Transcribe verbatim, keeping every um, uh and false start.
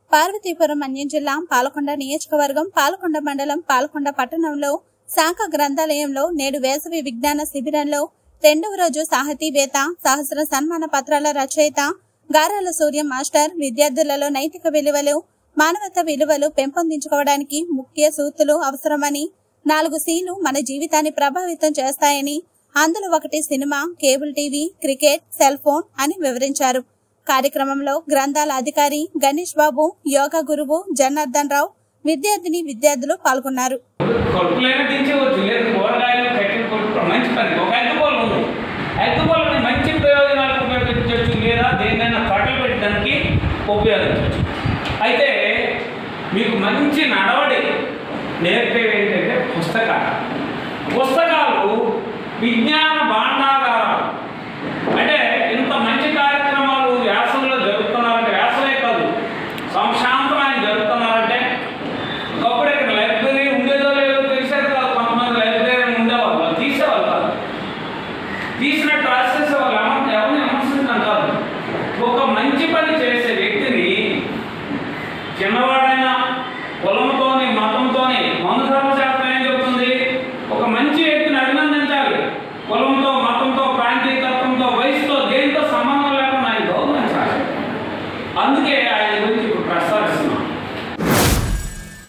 పార్వతీపురం అన్యం జిల్లా పాలకొండ నియోజకవర్గం పాలకొండ మండలం పాలకొండ పట్టణంలో శాఖ గ్రంథాలయంలో నేడు వేసవి విజ్ఞాన శిబిరంలో రెండవ రోజు సాహితీవేత్త సహస్ర సన్మాన పత్రాల రచయిత గారాల సూర్య మాస్టర్ విద్యార్థులలో నైతిక విలువలు మానవత విలువలు పెంపొందించుకోవడానికి ముఖ్య సూత్రులు అవసరమని, నాలుగు సీలు మన జీవితాన్ని ప్రభావితం చేస్తాయని, అందులో ఒకటి cinema, cable TV, cricket, cell phone అని వివరించారు. కార్యక్రమంలో గ్రంథాల అధికారి గణేష్ బాబు, యోగా గురువు జనార్దన్ రావు, విద్యార్థిని విద్యార్థులు పాల్గొన్నారు. మంచి ప్రయోజనాలకు ఉపయోగించవచ్చు లేదా దేన్నైనా కట్టలు పెట్టడానికి ఉపయోగించవచ్చు. అయితే మీకు మంచి నడవడి నేర్పేవి ఏంటంటే పుస్తకాలు. పుస్తకాలు విజ్ఞాన భాండాలు